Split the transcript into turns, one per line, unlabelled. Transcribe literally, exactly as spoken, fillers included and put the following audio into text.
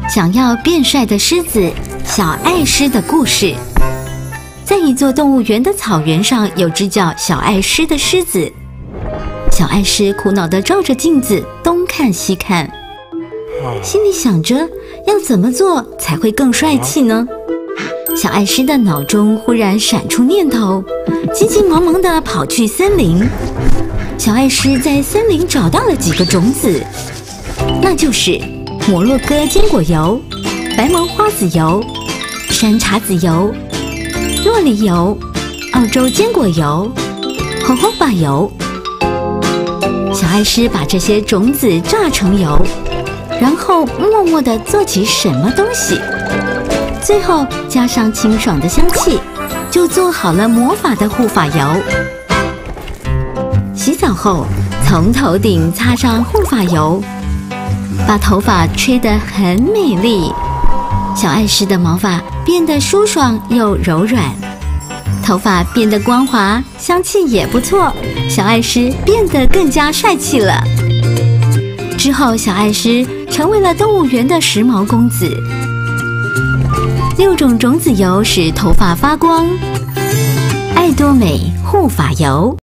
想要变帅的狮子小爱狮的故事。在一座动物园的草原上，有只叫小爱狮的狮子。小爱狮苦恼地照着镜子东看西看，心里想着要怎么做才会更帅气呢？小爱狮的脑中忽然闪出念头，急急忙忙地跑去森林。小爱狮在森林找到了几个种子，那就是摩洛哥坚果油、白毛花籽油、山茶籽油、洛梨油、澳洲坚果油、荷荷巴油。小爱狮把这些种子榨成油，然后默默地做起什么东西，最后加上清爽的香气，就做好了魔法的护发油。洗澡后，从头顶擦上护发油，把头发吹得很美丽。小爱狮的毛发变得舒爽又柔软，头发变得光滑，香气也不错，小爱狮变得更加帅气了。之后，小爱狮成为了动物园的时髦公子。六种种子油使头发发光，爱多美护发油。